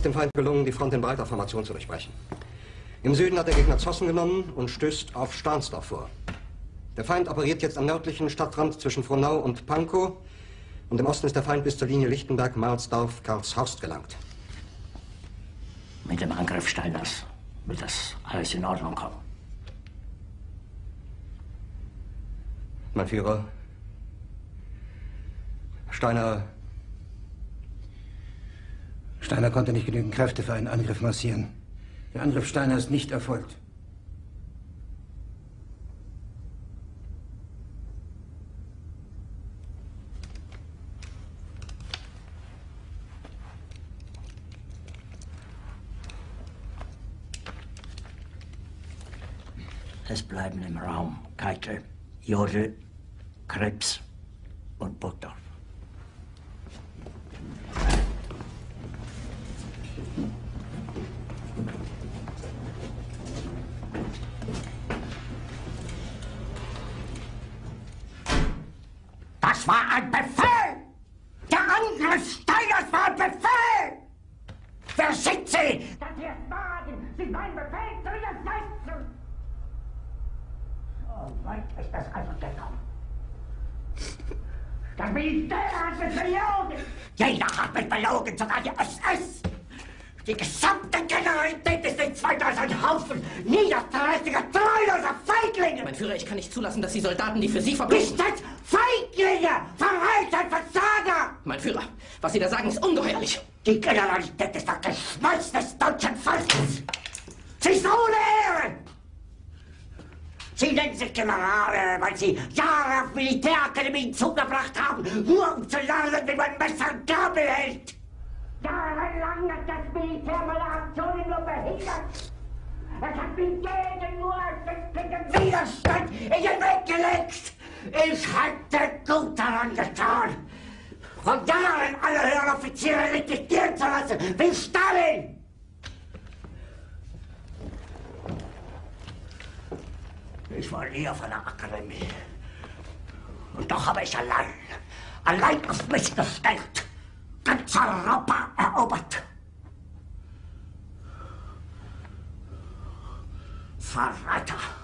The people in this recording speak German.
dem Feind gelungen, die Front in breiter Formation zu durchbrechen. Im Süden hat der Gegner Zossen genommen und stößt auf Stahnsdorf vor. Der Feind operiert jetzt am nördlichen Stadtrand zwischen Frohnau und Pankow und im Osten ist der Feind bis zur Linie Lichtenberg-Marsdorf-Karlshorst gelangt. Mit dem Angriff Steiners wird das alles in Ordnung kommen. Mein Führer, Steiner konnte nicht genügend Kräfte für einen Angriff massieren. Der Angriff Steiner ist nicht erfolgt. Es bleiben im Raum Keitel, Jodl, Krebs und Burgdorf. Das war ein Befehl! Der Angriff Steiners war ein Befehl! Wer sind Sie? Dass Sie es wagen, sich meinen Befehl zu widersetzen! So weit ist es also gekommen. Das Militär hat mich belogen! Jeder hat mich belogen, sogar die SS! Die gesamte Generalität ist nichts weiter als ein Haufen niederträchtiger, treuloser Feiglinge! Mein Führer, ich kann nicht zulassen, dass die Soldaten, die für Sie verbringen... Nicht als Feiglinge! Verreiter, Versager! Mein Führer, was Sie da sagen, ist ungeheuerlich. Die Generalität ist das Geschmolz des deutschen Volkes! Sie ist ohne Ehre! Sie nennen sich Generale, weil Sie Jahre auf Militärakademien zugebracht haben, nur um zu lernen, wie man Messer und Gabel hält! Jahrelang hat das Militär meine Aktionen nur behindert. Es hat mir jeden nur ersichtlichen Widerstand in den Weg gelegt. Ich hätte gut daran getan, von Jahren alle höheren Offiziere liquidieren zu lassen, wie Stalin. Ich war nie auf einer Akademie. Und doch habe ich allein auf mich gestellt, ganz Europa erobert. Verräter!